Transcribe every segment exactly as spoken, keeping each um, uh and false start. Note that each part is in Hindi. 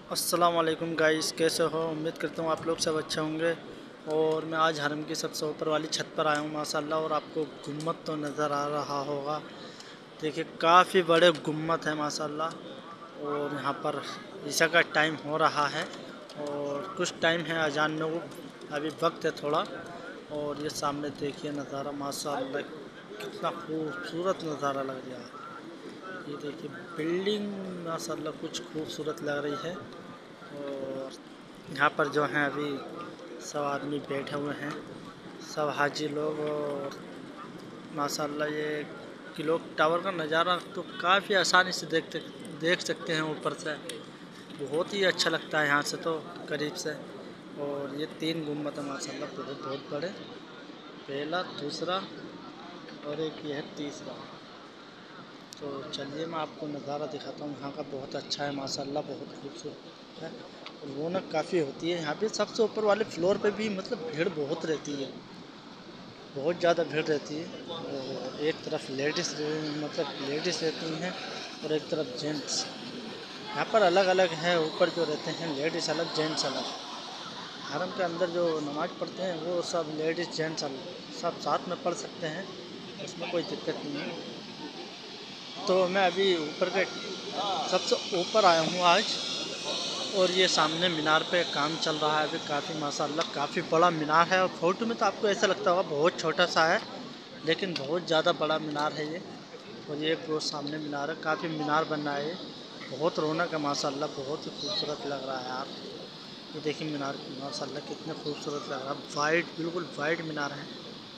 अस्सलाम वालेकुम गाइस, कैसे हो? उम्मीद करता हूँ आप लोग सब अच्छे होंगे। और मैं आज हरम की सबसे ऊपर वाली छत पर आया हूँ माशाल्लाह। और आपको गुम्मत तो नज़र आ रहा होगा। देखिए काफ़ी बड़े गुम्मत है माशाल्लाह। और यहाँ पर ईशा का टाइम हो रहा है और कुछ टाइम है अजान में, वो अभी वक्त है थोड़ा। और ये सामने देखिए नज़ारा माशाल्लाह, कितना खूबसूरत नज़ारा लग रहा है। ये देखिए बिल्डिंग माशाल्लाह कुछ खूबसूरत लग रही है। और यहाँ पर जो हैं अभी सब आदमी बैठे हुए हैं, सब हाजी लोग। और माशाल्लाह ये क्लॉक टावर का नज़ारा तो काफ़ी आसानी से देखते देख सकते हैं ऊपर से। बहुत ही अच्छा लगता है यहाँ से तो करीब से। और ये तीन गुम्बद है माशाल्लाह, बहुत बहुत बड़े। पहला, दूसरा और एक ये है तीसरा। तो चलिए मैं आपको नज़ारा दिखाता हूँ यहाँ का। बहुत अच्छा है माशाल्लाह, बहुत खूबसूरत है। रौनक काफ़ी होती है यहाँ पे। सबसे ऊपर वाले फ्लोर पे भी मतलब भीड़ बहुत रहती है, बहुत ज़्यादा भीड़ रहती है। और एक तरफ लेडीज़ मतलब लेडीज़ रहती हैं और एक तरफ जेंट्स। यहाँ पर अलग अलग है, ऊपर जो रहते हैं लेडीज़ अलग जेंट्स अलग। हरम के अंदर जो नमाज़ पढ़ते हैं वो सब लेडीज़ जेंट्स अलग सब साथ में पढ़ सकते हैं, उसमें कोई दिक्कत नहीं है। तो मैं अभी ऊपर के सबसे ऊपर आया हूँ आज। और ये सामने मीनार पे काम चल रहा है अभी। काफ़ी माशाल्लाह काफ़ी बड़ा मीनार है। और फोटो में तो आपको ऐसा लगता होगा बहुत छोटा सा है, लेकिन बहुत ज़्यादा बड़ा मीनार है ये। और ये एक वो सामने मीनार है, काफ़ी मीनार बन रहा है ये। बहुत रौनक है माशाल्लाह, बहुत ही खूबसूरत लग रहा है यार। ये देखिए मीनार माशाल्लाह कितने खूबसूरत लग रहा है। वाइट, बिल्कुल वाइट मीनार है।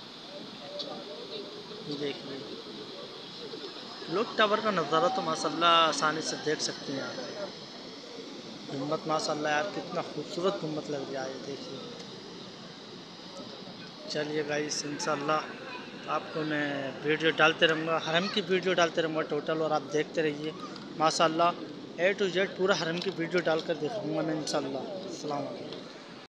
ये देखिए क्लॉक टावर का नज़ारा तो माशाल्लाह आसानी से देख सकते हैं आप। गुम्बद माशाल्लाह यार कितना खूबसूरत गुम्बद लग रहा है, ये देखिए। चलिए गाइस, इंशाल्लाह आपको मैं वीडियो डालते रहूँगा, हरम की वीडियो डालते रहूँगा टोटल। और आप देखते रहिए माशाल्लाह, ए टू जेड पूरा हरम की वीडियो डालकर दिखाऊँगा मैं इंशाल्लाह। अस्सलाम वालेकुम।